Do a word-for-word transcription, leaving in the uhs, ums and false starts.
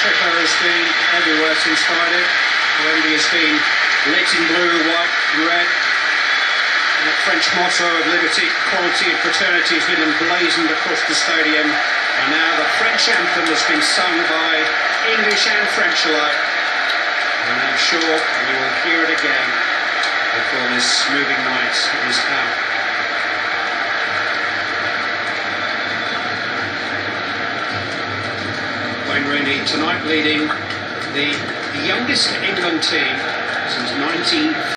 tricolour has been everywhere since Friday. Wembley has been lit in blue, white and red. And that French motto of liberty, equality and fraternity has been emblazoned across the stadium. And now the French anthem has been sung by English and French alike. And I'm sure we will hear it again before this moving night is out. Wayne Rooney tonight leading the youngest England team since nineteen